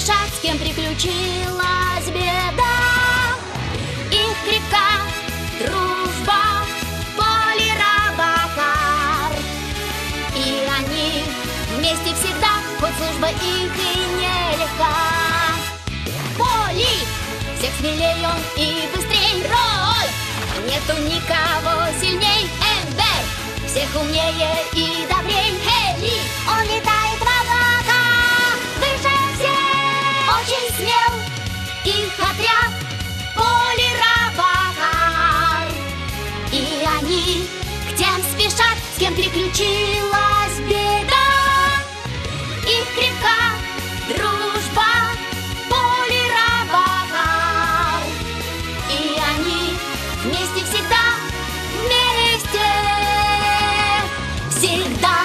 спешат, с кем приключилась беда. Их крепка дружба, Поли Робокар. И они вместе всегда, хоть служба их и нелегка. Поли, всех смелей он и быстрей Рой. Нету никого сильней Эмбер, всех умнее и добрей Хелли. Он летает в облаках, выше всех, очень смел. Их отряд Поли Робокар. И они к тем спешат, с кем приключилась беда. Их крепка дружба, Поли Робокар. И они вместе всегда, вместе всегда.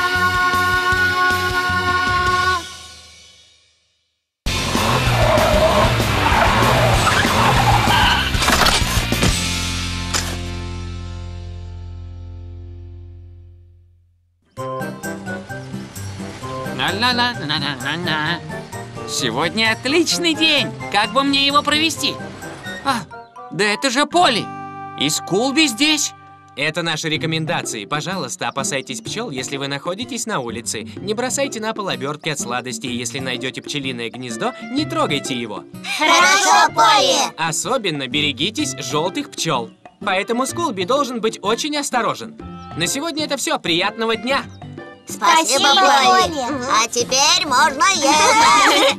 На-на-на-на-на-на. Сегодня отличный день. Как бы мне его провести? Да это же Поли. И Скулби здесь. Это наши рекомендации. Пожалуйста, опасайтесь пчел, если вы находитесь на улице. Не бросайте на пол обертки от сладостей. Если найдете пчелиное гнездо, не трогайте его. Хорошо, Поли. Особенно берегитесь желтых пчел. Поэтому Скулби должен быть очень осторожен. На сегодня это все. Приятного дня! Спасибо, Поли. А теперь можно ехать.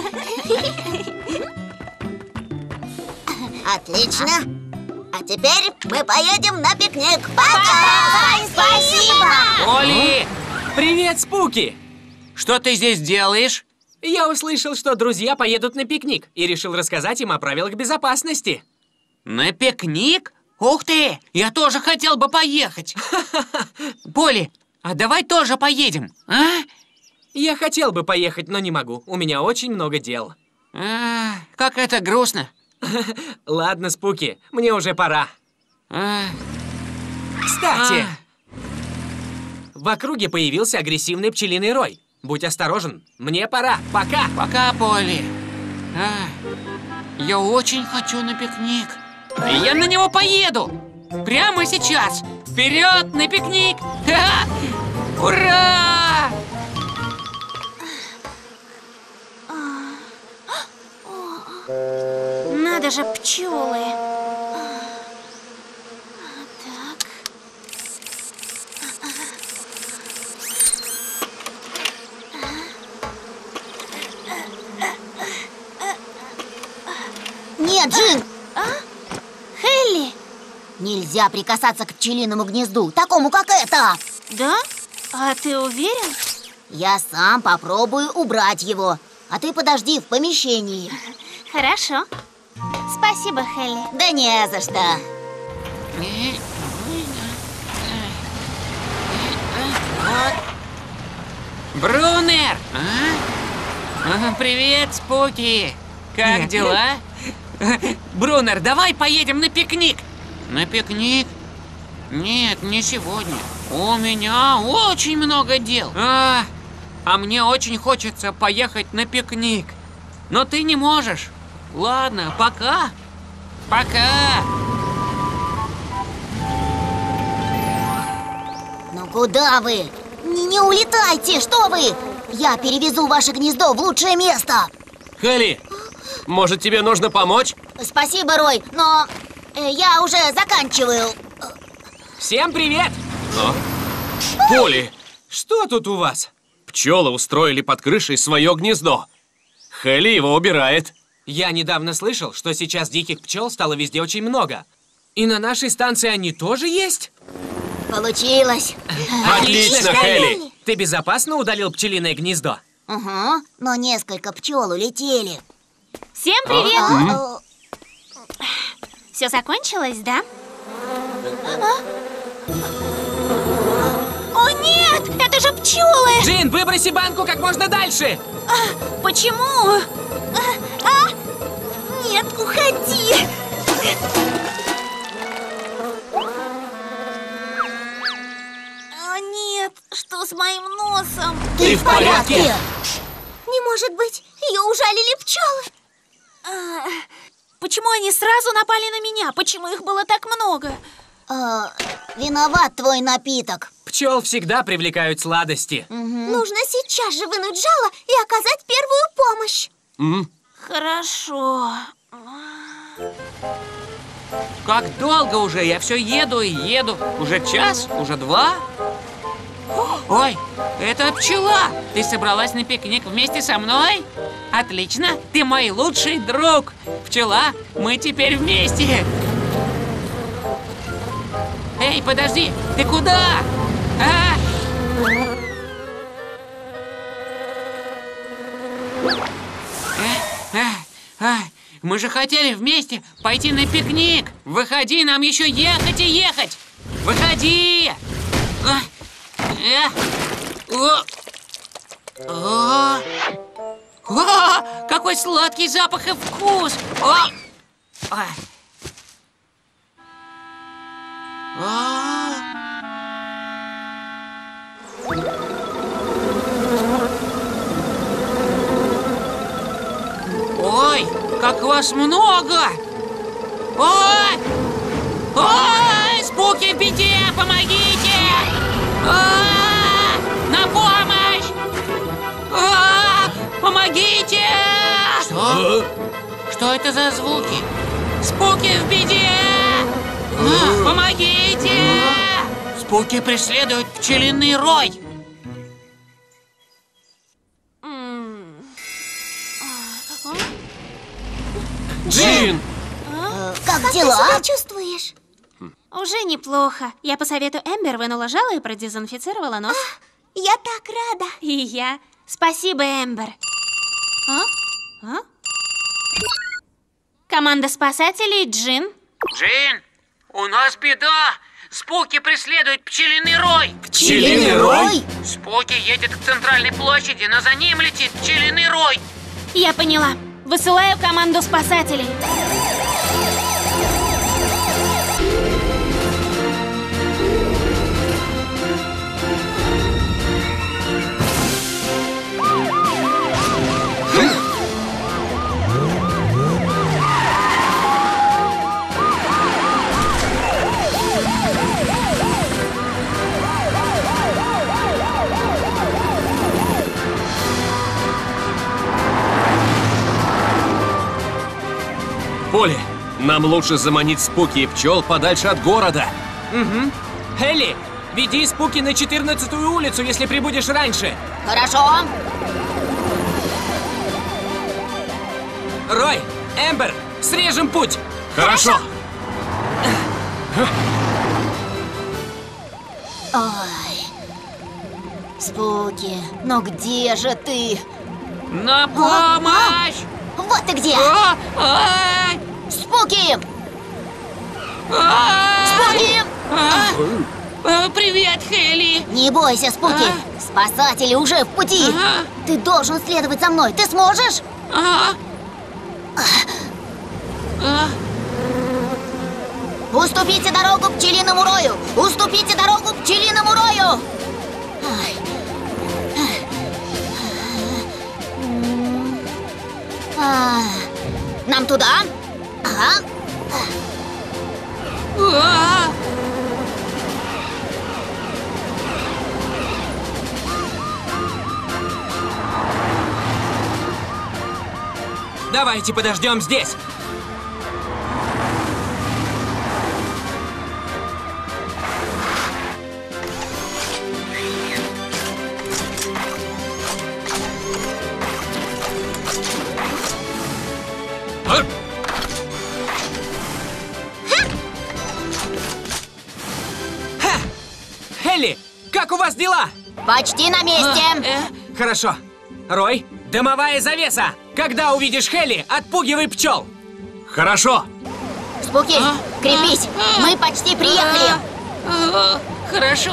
Отлично. А теперь мы поедем на пикник. Пока! Спасибо! Поли! Привет, Спуки! Что ты здесь делаешь? Я услышал, что друзья поедут на пикник и решил рассказать им о правилах безопасности. На пикник? Ух ты! Я тоже хотел бы поехать. Поли, а давай тоже поедем, а? Я хотел бы поехать, но не могу. У меня очень много дел. Как это грустно. Ладно, Спуки, мне уже пора. Кстати, в округе появился агрессивный пчелиный рой. Будь осторожен, мне пора. Пока. Пока, Поли. Я очень хочу на пикник. И я на него поеду. Прямо сейчас. Вперед на пикник! Ура! Надо же, пчелы. Так. Нет, Джин! Хелли? Нельзя прикасаться к пчелиному гнезду, такому как это. Да? А ты уверен? Я сам попробую убрать его, а ты подожди в помещении. Хорошо. Спасибо, Хелли. Да не за что. Брунер! Привет, Спуки! Как дела? Брунер, давай поедем на пикник! На пикник? Нет, не сегодня. У меня очень много дел. А мне очень хочется поехать на пикник. Но ты не можешь. Ладно, пока. Пока. Ну куда вы? Не улетайте, что вы? Я перевезу ваше гнездо в лучшее место. Хелли, может, тебе нужно помочь? Спасибо, Рой, но я уже заканчиваю. Всем привет! Поли, что тут у вас? Пчелы устроили под крышей свое гнездо. Хелли его убирает. Я недавно слышал, что сейчас диких пчел стало везде очень много. И на нашей станции они тоже есть? Получилось. Отлично, Хелли! Ты безопасно удалил пчелиное гнездо? Угу, но несколько пчел улетели. Всем привет! Все закончилось, да? О, нет! Это же пчелы! Джин, выброси банку как можно дальше! Почему? Нет, уходи! О, нет! Что с моим носом? Ты в порядке? Не может быть, ее ужалили пчелы? Почему они сразу напали на меня? Почему их было так много? Виноват твой напиток. Пчел всегда привлекают сладости. Нужно сейчас же вынуть жало и оказать первую помощь. Хорошо. Как долго уже? Я все еду и еду. Уже час? Уже два? Ой, это пчела! Ты собралась на пикник вместе со мной? Отлично, ты мой лучший друг. Пчела, мы теперь вместе. Эй, подожди, ты куда? Мы же хотели вместе пойти на пикник. Выходи, нам еще ехать и ехать. Выходи! Какой сладкий запах и вкус! Ой, как вас много! Ой! Ой, Спуки в беде! Помогите! На помощь! Помогите! Что? Что это за звуки? Спуки в беде! Помогите! Спуки преследуют пчелиный рой! Джин! Как Как ты дела? себя чувствуешь? Уже неплохо. Я по совету Эмбер вынула жало и продезинфицировала нос. Я так рада. И я. Спасибо, Эмбер. Команда спасателей Джин. Джин, у нас беда! Спуки преследуют пчелиный рой! Пчелиный рой? Спуки едет к центральной площади, но за ним летит пчелиный рой! Я поняла. Высылаю команду спасателей. Полли, нам лучше заманить Спуки и пчел подальше от города. Элли, веди Спуки на 14-ю улицу, если прибудешь раньше. Хорошо. Рой, Эмбер, срежем путь. Хорошо. Ой. Спуки, но где же ты? На помощь! Вот ты где! Ай! Спуки! Ай! Спуки! Привет, Хелли! Не бойся, Спуки! Спасатели уже в пути! Ага. Ты должен следовать за мной, ты сможешь? Уступите дорогу пчелиному рою! Уступите дорогу пчелиному рою! Ай. Нам туда? Ага. Давайте подождем здесь. Элли, как у вас дела? Почти на месте! Хорошо. Рой, дымовая завеса. Когда увидишь Хелли, отпугивай пчел. Хорошо. Спуки, крепись! Мы почти приехали! Хорошо.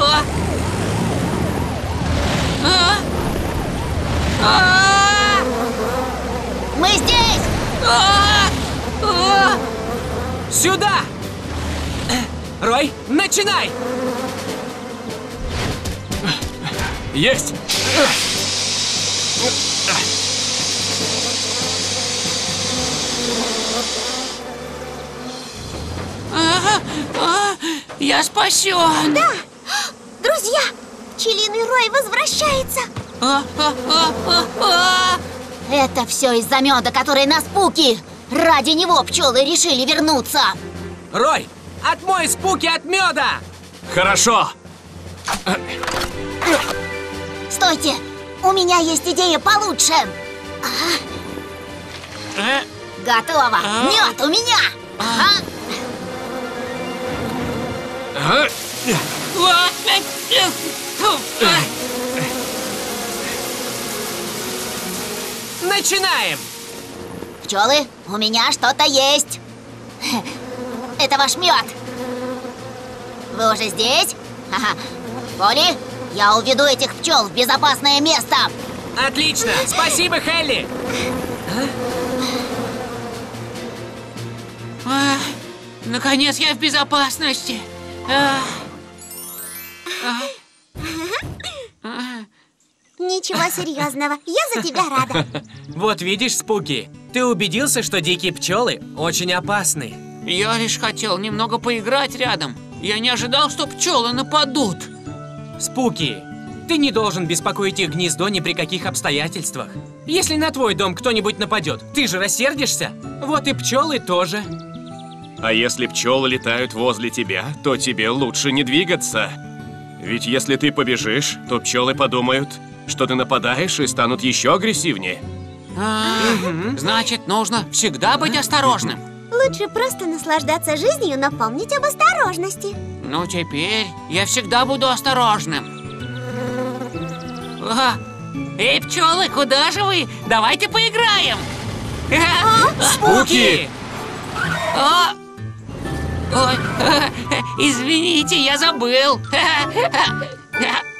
Мы здесь! Сюда! Рой, начинай! Есть! Я спасен! Да! Друзья, пчелиный рой возвращается! Это все из-за меда, который на Спуки! Ради него пчелы решили вернуться! Рой, отмой Спуки от меда! Хорошо! Стойте! У меня есть идея получше! Готово! Мед у меня! Ага. Начинаем! Пчелы, у меня что-то есть! Это ваш мед! Вы уже здесь? Ага. Поли, я уведу этих пчел в безопасное место! Отлично! Спасибо, Хелли! Наконец я в безопасности. Ничего серьезного, я за тебя рада. Вот видишь, Спуки, ты убедился, что дикие пчелы очень опасны. Я лишь хотел немного поиграть рядом. Я не ожидал, что пчелы нападут. Спуки, ты не должен беспокоить их гнездо ни при каких обстоятельствах. Если на твой дом кто-нибудь нападет, ты же рассердишься? Вот и пчелы тоже. А если пчелы летают возле тебя, то тебе лучше не двигаться. Ведь если ты побежишь, то пчелы подумают, что ты нападаешь, и станут еще агрессивнее. Значит, нужно всегда быть осторожным. Лучше просто наслаждаться жизнью, но помнить об осторожности. Ну, теперь я всегда буду осторожным. Эй, пчелы, куда же вы? Давайте поиграем. Спуки! Ой, извините, я забыл.